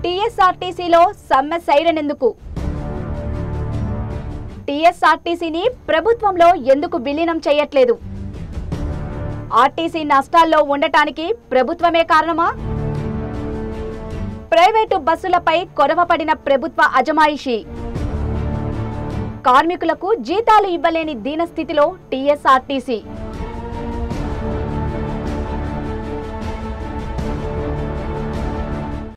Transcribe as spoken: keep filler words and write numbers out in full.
టీఎస్ఆర్టీసీలో సమ్మె సైరన్ ఎందుకు? టీఎస్ఆర్టీసీని ప్రభుత్వంలో ఎందుకు విలీనం చేయట్లేదు? ఆర్టీసీ నష్టాల్లో ఉండటానికి ప్రభుత్వమే కారణమా? ప్రైవేటు బస్సులపై కొరవపడిన ప్రభుత్వ అజమాయిషీ. కార్మికులకు జీతాలు ఇవ్వలేని దీనస్థితిలో టీఎస్ఆర్టీసీ.